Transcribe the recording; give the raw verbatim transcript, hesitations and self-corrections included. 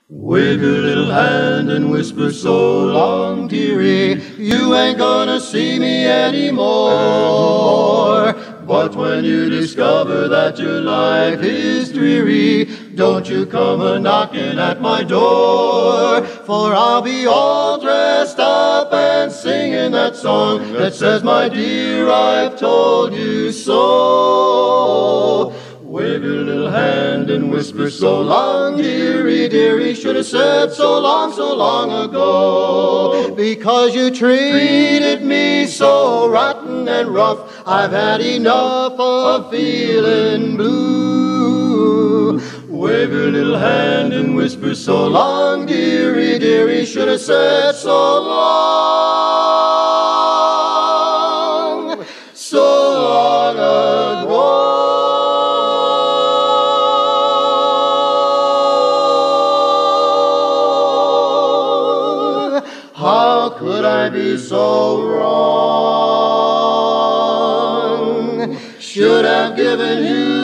Wave your little hand and whisper so long, dearie, you ain't gonna see me anymore. But when you discover that your life is dreary, don't you come a-knocking at my door. For I'll be all dressed up and singing that song that says, my dear, I've told you so. Wave your little hand and whisper so long, dearie, dearie, should have said so long, so long ago. Because you treated me so rotten and rough, I've had enough of feeling blue. Wave your little hand and whisper so long, dearie, dearie, should have said so long, so long ago. How could I be so wrong? Should have given you